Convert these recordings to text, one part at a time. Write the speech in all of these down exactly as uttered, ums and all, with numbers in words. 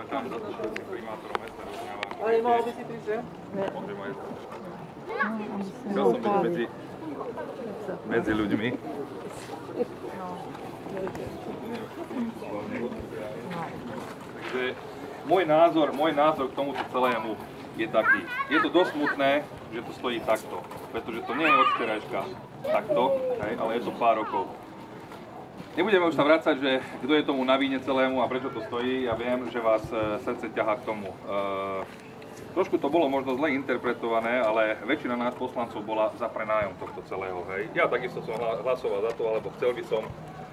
tam zastupujícím primátorom mesta rozprávam. Ale nemohol by si prísť, že? Môžem aj. Chcel som byť medzi, medzi ľuďmi. Takže môj názor, môj názor k tomuto celému je taký. Je to dosť smutné, že to stojí takto, pretože to nie je od včerajška takto, hej, ale je to pár rokov. Nebudeme už sa vrácať, že kto je tomu na víne celému a prečo to stojí. Ja viem, že vás srdce ťahá k tomu. E, trošku to bolo možno zle interpretované, ale väčšina nás poslancov bola za prenájom tohto celého. Hej. Ja takisto som hlasoval za to, alebo chcel by som,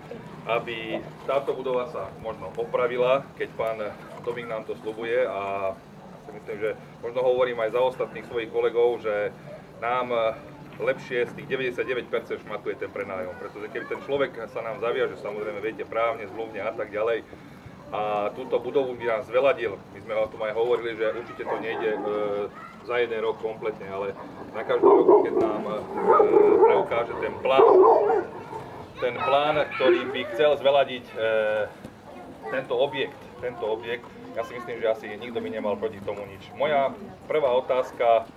aby táto budova sa možno opravila, keď pán Tomík nám to sľubuje, a si myslím, že možno hovorím aj za ostatných svojich kolegov, že nám lepšie z tých deväťdesiatdeväť percent šmatuje ten prenájom, pretože keby ten človek sa nám zaviaže, samozrejme viete, právne, zmluvne a tak ďalej, a túto budovu by nám zveladil, my sme o tom aj hovorili, že určite to nejde e, za jeden rok kompletne, ale na každý rok, keď nám e, preukáže ten plán, ten plán, ktorý by chcel zveladiť e, tento objekt, tento objekt, ja si myslím, že asi nikto by nemal proti tomu nič. Moja prvá otázka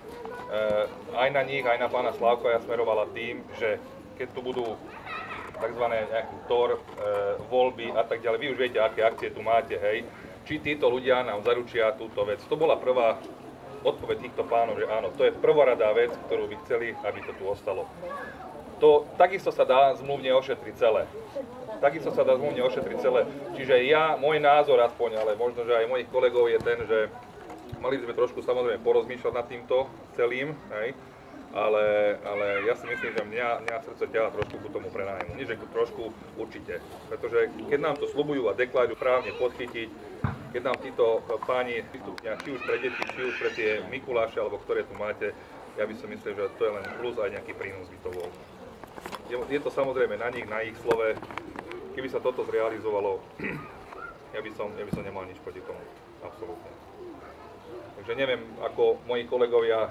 aj na nich, aj na pána Slávka ja smerovala tým, že keď tu budú tzv. Nejaký tor, voľby a tak ďalej, vy už viete, aké akcie tu máte, hej, či títo ľudia nám zaručia túto vec. To bola prvá odpoveď týchto pánov, že áno, to je prvoradá vec, ktorú by chceli, aby to tu ostalo. To takisto sa dá zmluvne ošetriť celé. Takisto sa dá zmluvne ošetriť celé. Čiže ja, môj názor aspoň, ale možno, že aj mojich kolegov je ten, že mali sme trošku samozrejme porozmýšľať nad týmto celým, hej, ale, ale ja si myslím, že mňa, mňa srdce ťahá trošku ku tomu prenájmu. Nie, že trošku, určite. Pretože keď nám to sľubujú a deklarujú právne podchytiť, keď nám títo páni vystupnia, či už pre deti, či už pre tie Mikuláše, alebo ktoré tu máte, ja by som myslel, že to je len plus, aj nejaký prínos by to bol. Je, je to samozrejme na nich, na ich slove. Keby sa toto zrealizovalo, ja by som, ja by som nemal nič proti tomu. Absolútne. Takže neviem, ako moji kolegovia,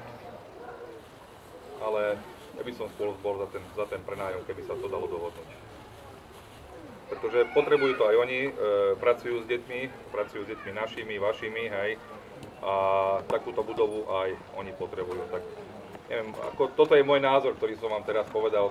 ale ja by som spolu bol za ten, za ten prenájom, keby sa to dalo dohodnúť. Pretože potrebujú to aj oni, e, pracujú s deťmi, pracujú s deťmi našimi, vašimi, hej, a takúto budovu aj oni potrebujú. Tak neviem, ako, toto je môj názor, ktorý som vám teraz povedal.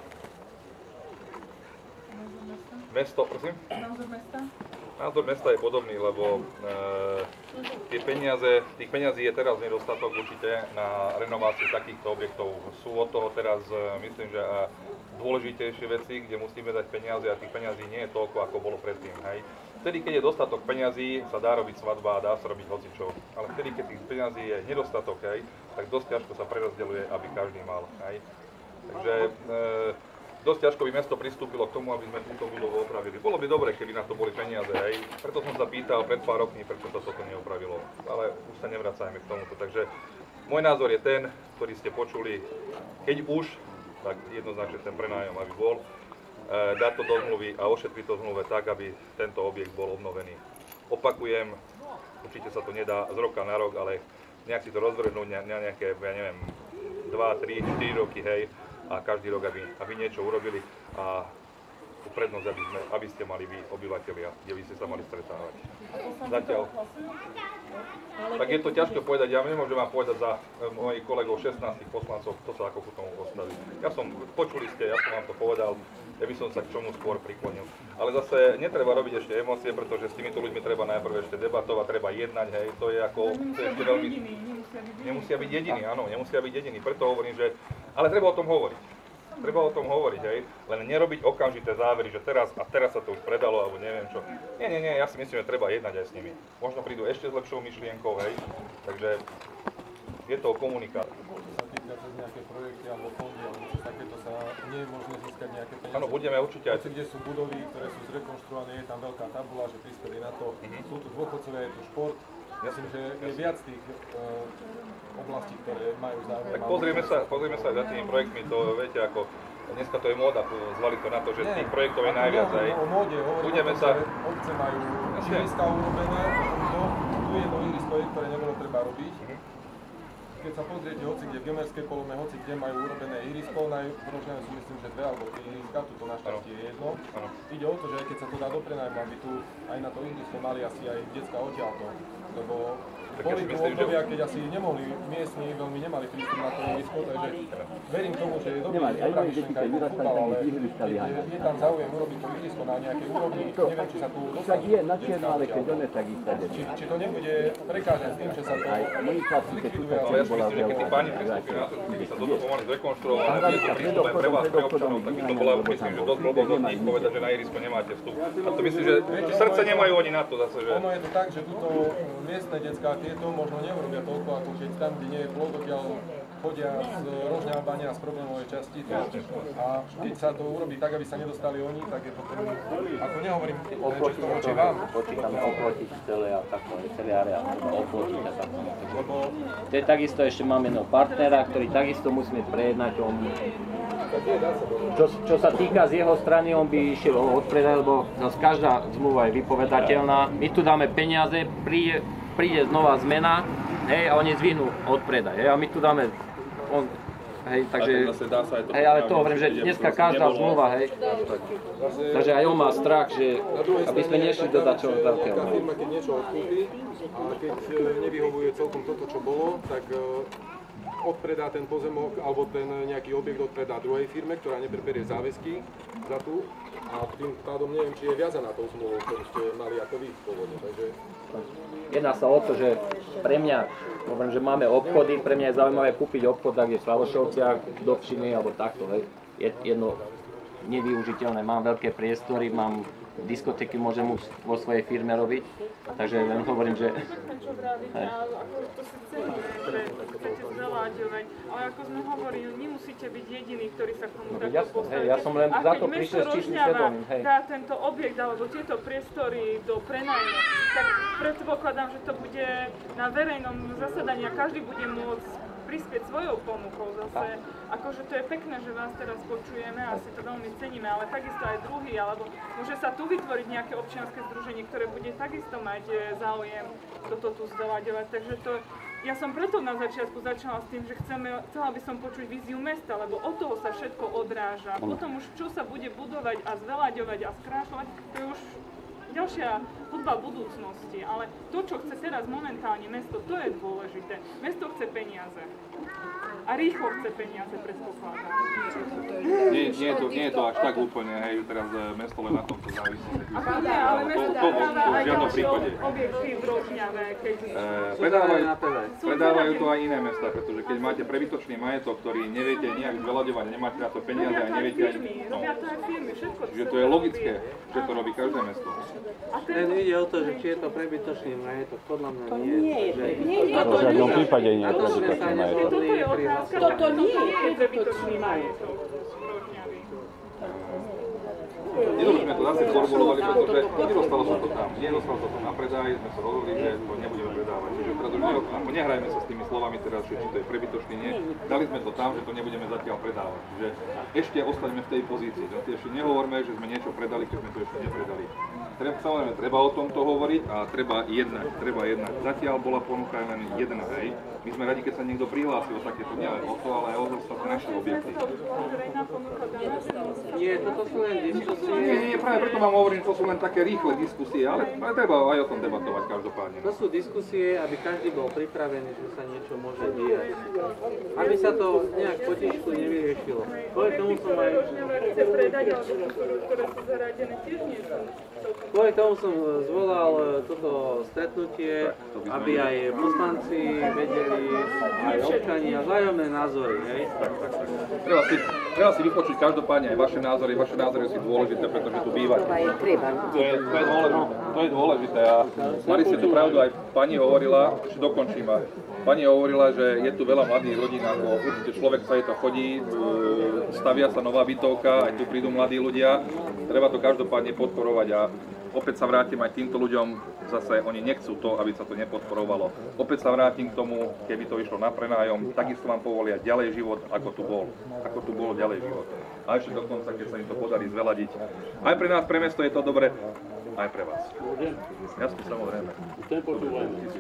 Mesto, prosím? Názor mesta? Názor mesta je podobný, lebo e, tie peniaze, tých peniazí je teraz nedostatok určite na renováciu takýchto objektov. Sú od toho teraz, e, myslím, že a dôležitejšie veci, kde musíme dať peniaze, a tých peniazí nie je toľko, ako bolo predtým. Hej. Vtedy, keď je dostatok peniazí, sa dá robiť svadba a dá sa robiť hocičo. Ale vtedy, keď tých peniazí je nedostatok, hej, tak dosť ťažko sa prerozdeľuje, aby každý mal. Hej. Takže e, dosť ťažko by mesto pristúpilo k tomu, aby sme túto budovu opravili. Bolo by dobre, keby na to boli peniaze, hej. Preto som sa pýtal pred pár rokmi, prečo sa toto neopravilo. Ale už sa nevracajme k tomuto. Takže môj názor je ten, ktorý ste počuli, keď už, tak jednoznačne ten prenájom, aby bol, e, dať to do zmluvy a ošetriť to zmluve tak, aby tento objekt bol obnovený. Opakujem, určite sa to nedá z roka na rok, ale nejak si to rozvrhnúť na nejaké, ja neviem, dva, tri, štyri roky, hej, a každý rok, aby, aby niečo urobili a prednosť, aby, sme, aby ste mali vy, obyvateľia, kde by ste sa mali stretávať. Zatiaľ. Tak je to ťažko povedať, ja nemôžem vám povedať za mojich kolegov šestnásť poslancov, kto sa ako ku tomu postaví. Ja som, počuli ste, ja som vám to povedal, ja by som sa k čomu skôr priklonil. Ale zase netreba robiť ešte emócie, pretože s týmito ľuďmi treba najprv ešte debatovať, treba jednať, hej, to je ako, to je ešte veľmi... Nemusia byť jediní, áno, nemusia byť jediní, preto hovorím, že... Ale treba o tom hovoriť. Treba o tom hovoriť, hej, len nerobiť okamžité závery, že teraz a teraz sa to už predalo, alebo neviem čo. Nie, nie, nie, ja si myslím, že treba jednať aj s nimi. Možno prídu ešte s lepšou myšlienkou, hej, takže je to o komunikácii. Sa týka cez nejaké projekty alebo fondy, alebo čo takéto sa nie je možné získať nejaké peniaze. Áno, budeme určite aj... Kde sú budovy, ktoré sú zrekonštruované, je tam veľká tabula, že prispeli na to, mm-hmm. Sú tu dôchodcovia, je tu šport. Myslím, že je viac tých uh, oblastí, ktoré majú záujem. Tak pozrieme sa, pozrieme sa za tými projektmi, to viete ako, dneska to je móda, zvali to na to, že z tých projektov je najviac. Aj. O móde, hovorím o tom, sa... že obce majú ihriska urobené, potom tu je jedno ihrisko, ktoré nebolo treba robiť. Mm-hmm. keď sa pozriete hoci kde v Gemerskej polome, hoci kde majú urobené ihrisko, najvrožňané sú myslím, že dve alebo tri ihriska, tuto našťastie je jedno. Ano. Ide o to, že aj keď sa to dá do prenajmu, aby tu aj na to ihrisko mali asi aj detská odtiaľto, lebo boli tu obdobia, keď asi nemohli, miestni veľmi nemali prístup na to ihrisko, takže verím tomu, že je dobrý dobrá myšlenka aj po futbal, ale je, je tam záujem urobiť to ihrisko na nejakej úrovni, neviem, či sa tu dostanú detská odtiaľto. Či, či to nebude prekážať s tým, že sa to zlikviduje. Ale ja si myslím, že keď tí páni pristúpia na to, keby sa toto pomaly zrekonštruovalo, a je to prístup aj pre vás, pre občanov, tak by to bola, myslím, že dosť blbosť od nich povedať, že na ihrisko nemáte vstup. A to myslím, že srdce nemajú oni na to zase, že... Ono je to tak, že tuto miestne decká tieto možno neurobia toľko, ako keď tam, kde nie je plot, odtiaľ chodia z Rožňábania a z problémovej časti. A keď sa to urobí tak, aby sa nedostali oni, tak je potom, ako nehovorím, čisto voči vám. Oproti tam oplotiť celé a takové, celý areál, oplotiť a tak. To je takisto, ešte máme jedného partnera, ktorý takisto musíme prejednať. On, čo, čo sa týka z jeho strany, on by išiel odpredať, lebo zase každá zmluva je vypovedateľná. My tu dáme peniaze, príde, príde znova zmena, hej, a oni zvihnú odpredaj, hej, a my tu dáme, on, hej, takže, hej, ale to hovorím, že dneska každá zmluva, hej, takže aj on má strach, že aby sme nešli do dačoho veľkého. Tá firma, keď niečo odkúpi a keď nevyhovuje celkom toto, čo bolo, tak odpredá ten pozemok, alebo ten nejaký objekt odpredá druhej firme, ktorá nepreberie záväzky za tú. A tým pádom neviem, či je viazaná tou zmluvou, ktorú ste mali ako vy pôvodne, takže... Jedná sa o to, že pre mňa, hovorím, že máme obchody, pre mňa je zaujímavé kúpiť obchod, tak je v Slavošovciach, do Pšiny, alebo takto, hej. Je jedno nevyužiteľné, mám veľké priestory, mám diskotéky, môžem už vo svojej firme robiť, takže len hovorím, že... Čo vravíte, ako to si cení, že chcete zveľaďovať, ale ako sme hovorili, nemusíte byť jediní, ktorí sa k tomu takto postavíte. Ja som len za to prišiel s čistým svedomím. Dá tento objekt alebo tieto priestory do prenajmu, tak predpokladám, že to bude na verejnom zasadaní a každý bude môcť prispieť svojou ponukou zase. Akože to je pekné, že vás teraz počujeme a si to veľmi ceníme, ale takisto aj druhý, alebo môže sa tu vytvoriť nejaké občianske združenie, ktoré bude takisto mať záujem toto tu zveľaďovať. Takže to, ja som preto na začiatku začala s tým, že chceme, chcela by som počuť víziu mesta, lebo od toho sa všetko odráža. Potom už čo sa bude budovať a zveľaďovať a skrášľovať, to je už ďalšia hudba budúcnosti, ale to, čo chce teraz momentálne mesto, to je dôležité. Mesto chce peniaze. A rýchlo chce peniaze, predpokladám. Nie, nie, je to, nie je to až tak úplne, hej, teraz mesto len na tomto závisí. Nie, ale mesto predáva aj ďalšie objekty v Rožňave, keď... Predávajú, predávajú to aj iné mesta, pretože keď máte prebytočný majetok, ktorý neviete nejak zveľaďovať, nemáte na to peniaze a neviete aj... Robia to aj firmy, všetko. Čiže to je logické, že to robí každé mesto. Len ide o to, že či je to prebytočný majetok, podľa mňa nie. Nie, nie, To v žiadnom prípade nie je prebytočný majetok. toto je otázka, toto nie je prebytočný majetok. Nedobre sme to zase formulovali, pretože nedostalo sa to tam. Nedostalo sa to na predaj, sme sa rozhodli, že to nebudeme predávať. Čiže teraz už ne, nehrajme sa s tými slovami teraz, že či to je prebytočný, nie. Dali sme to tam, že to nebudeme zatiaľ predávať. Čiže ešte ostaňme v tej pozícii. Že ešte nehovorme, že sme niečo predali, keď sme to ešte nepredali. Treba, samozrejme, treba o tomto hovoriť a treba jednať, treba jednať. Zatiaľ bola ponuka len jedna, hej. My sme radi, keď sa niekto prihlásil, takéto nie len o to, ale aj o ostatné naše objekty. Nie, toto sú len diskusie. Nie, nie, práve preto vám hovorím, že to sú len také rýchle diskusie, ale, ale treba aj o tom debatovať každopádne. To sú diskusie, aby každý bol pripravený, že sa niečo môže diať. Aby sa to nejak potišku nevyriešilo. Kvôli tomu som aj... Chce predať, ale ktoré sú zaradené tiež nie sú. Kvôli tomu som zvolal toto stretnutie, aby aj poslanci vedeli, aj občania, vzájomné názory, hej? Tak, tak, tak. Treba si, treba si vypočuť každopádne aj vaše názory, vaše názory sú dôležité, pretože tu bývate. To je, to je dôležité, to je dôležité a mali ste tu pravdu, aj pani hovorila, ešte dokončím, pani hovorila, že je tu veľa mladých rodín, ako určite človek sa je to chodí, stavia sa nová bytovka, aj tu prídu mladí ľudia, treba to každopádne podporovať a opäť sa vrátim aj týmto ľuďom, zase oni nechcú to, aby sa to nepodporovalo. Opäť sa vrátim k tomu, keby to išlo na prenájom, takisto vám povolia ďalej život, ako tu bol. Ako tu bolo ďalej život. A ešte dokonca, keď sa im to podarí zveladiť. Aj pre nás, pre mesto je to dobre, aj pre vás. Jasne, samozrejme.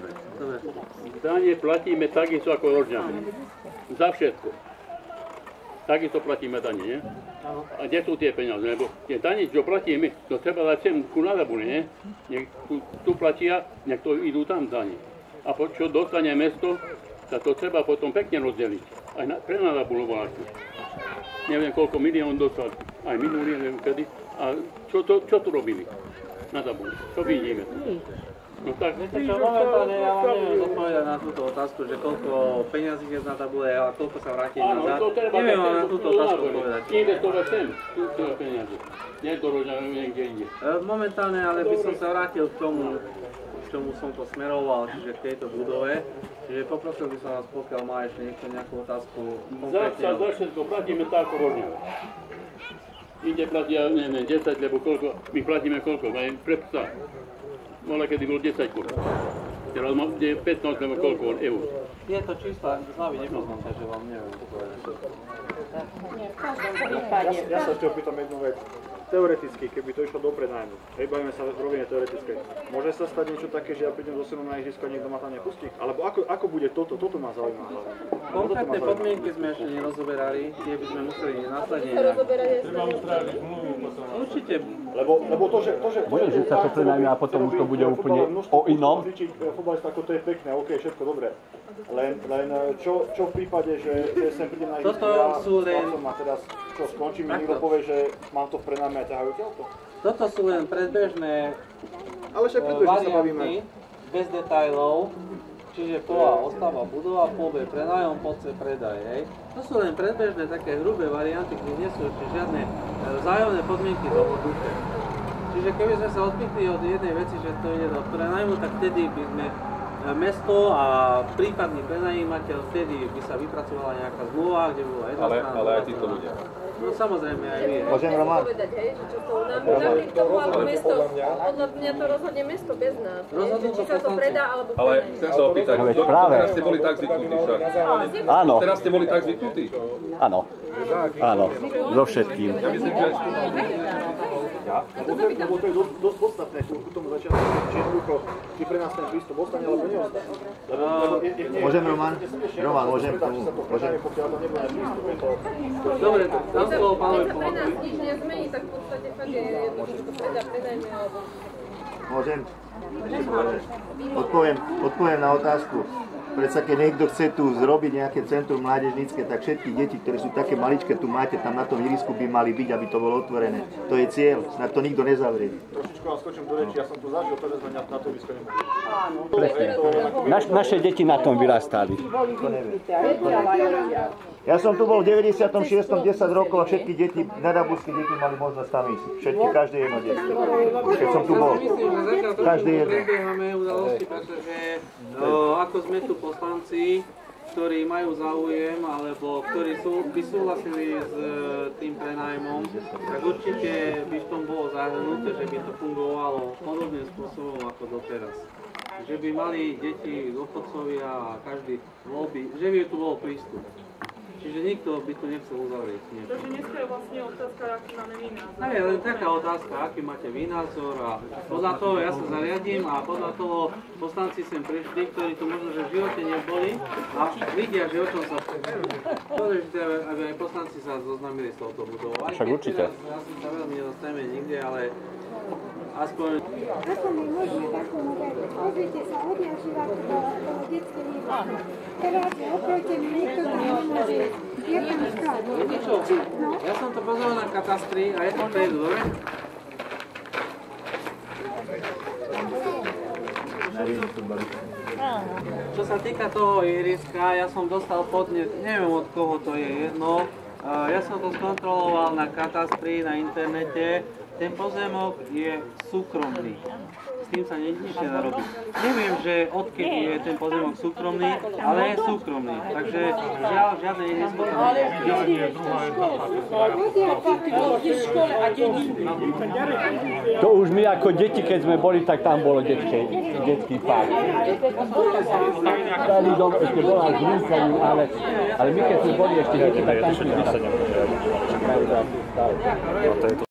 Dane platíme takisto ako Rožňany. Za všetko. Takisto platíme dane, nie? A kde sú tie peniaze? Lebo tie dane, čo platíme, to treba dať sem ku Nadabune, nie? Nech tu, tu platia, nech to idú tam dane. A po, čo dostane mesto, tak to treba potom pekne rozdeliť. Aj na, pre Nadabunu vlášku. Neviem, koľko milión dostal, aj minulý, neviem kedy. A čo, to, čo tu robili? Nadabunu. Čo vidíme? No tak, viete čo, momentálne ja vám neviem zodpovedať na túto otázku, že koľko peňazí je na tabule a koľko sa vráti nazad. Neviem vám na túto otázku povedať. Investovať sem, tu sú peniaze. Nie to Rožňany, niekde inde. Momentálne, ale by som sa vrátil k tomu, k čomu som to smeroval, čiže k tejto budove. Čiže poprosil by som vás, pokiaľ má ešte niekto nejakú otázku konkrétne. Za všetko platíme tak ako Rožňany. Inde platia, neviem, desať, lebo koľko, my platíme koľko, aj pre psa. Mohla kedy bolo desať korún. Teraz je pätnásť nebo koľko eur. Tieto čísla z hlavy nepoznám, takže vám neviem povedať. Ja, ja sa ešte opýtam jednu vec. Teoreticky, keby to išlo do prenajmu, hej, bavíme sa v rovine teoretickej, môže sa stať niečo také, že ja prídem do synom na ihrisko a niekto ma tam nepustí? Alebo ako, ako bude toto? Toto ma zaujíma hlavne. Konkrétne podmienky sme ešte nerozoberali, tie by sme museli následne určite. Lebo, lebo to, že... To, že Bude, že sa to prenajme a potom už to bude úplne o inom? Futbalista, ako to je pekné, ok, všetko dobré. Len, len čo, čo v prípade, že, že sem prídem na ihrisko ja a teraz čo skončím, mi niekto povie, že mám to v prenajme a ťahajú auto? Toto sú len predbežné Ale však predbežne sa bavíme. Bez detailov, čiže po A ostáva budova, po B prenájom, po C predaj, hej. To sú len predbežné také hrubé varianty, kde nie sú ešte žiadne vzájomné podmienky dohodnuté. Čiže keby sme sa odpichli od jednej veci, že to ide do prenajmu, tak vtedy by sme mesto a prípadný prenajímateľ, vtedy by sa vypracovala nejaká zmluva, kde bola jedna ale, strana. ale aj títo ľudia. No samozrejme aj vy. Môžem, Roman? povedať, hej, že čo to nám, napriek tomu, alebo mesto, podľa mňa to rozhodne mesto bez nás, hej, že či sa to predá, alebo Ale prenají. chcem sa opýtať, Ale do, práve. teraz ste boli tak zvyknutí však. Áno, Teraz ste boli tak zvyknutí. áno, áno, so všetkým. Ja myslím, že... Lebo to, lebo to je dosť, dosť podstatné ku tomu začiatku, či jednoducho, či pre nás ten prístup ostane, alebo neostane. Lebo, lebo je, je, Môžem, Roman? Roman, môžem k tomu. Môžem. Pokiaľ to nebude prístup, je to... Dobre, dám slovo pánovi Keď sa pre nás Polákovi. nič nezmení, tak v podstate fakt je jedno, že to predá, predajme, alebo... Môžem? Odpoviem, odpoviem na otázku. Predsa keď niekto chce tu zrobiť nejaké centrum mládežnícke, tak všetky deti, ktoré sú také maličké, tu máte, tam na tom ihrisku by mali byť, aby to bolo otvorené. To je cieľ, snad to nikto nezavrie. Trošičku vám skočím do reči, ja som tu zažil, to sme na to ihrisko nemohli. Naš, naše deti na tom vyrastali. To neviem. Ja som tu bol v deväťdesiatom šiestom desať rokov a všetky deti, nadabudské deti mali možnosť tam ísť. Všetky, každé jedno deti. Keď som tu bol. Myslím, že zatiaľ Každý trošku jedno. prebiehame udalosti, pretože o, ako sme tu poslanci, ktorí majú záujem, alebo ktorí sú, by súhlasili s tým prenájmom, tak určite by v tom bolo zahrnuté, že by to fungovalo podobným spôsobom ako doteraz. Že by mali deti, dôchodcovia a každý bol by, že by tu bol prístup. Čiže nikto by tu nechcel uzavrieť niečo. Takže dneska je vlastne otázka, aký máme vy názor. No je len taká otázka, aký máte vy názor a podľa toho ja sa zariadím a podľa toho poslanci sem prišli, ktorí tu možno, že v živote neboli a vidia, že o čom sa dôležité, aby aj poslanci sa zoznámili s touto budovou. Však určite. Teraz sa veľmi nedostaneme nikde, ale aspoň... Ako my môžeme takú uveriť? Pozrite sa, odjak živa do detskej výbory. Teraz oproti mi niekto to nemôže, je tam sklad. Viete čo? Ja som to pozeral na katastri a je to prejdu, dobre? Čo sa týka toho ihriska, ja som dostal podnet, neviem od koho to je jedno. Ja som to skontroloval na katastri, na internete. Ten pozemok je súkromný. S tým sa nič nedá robiť. Neviem, že odkedy je ten pozemok súkromný, ale je súkromný. Takže žiaľ, žiadne ihrisko tam nie je. To už my ako deti, keď sme boli, tak tam bolo detské, detský park. Starý dom ešte bola s rúkaním, ale, ale my keď sme boli ešte deti, tak tam šli.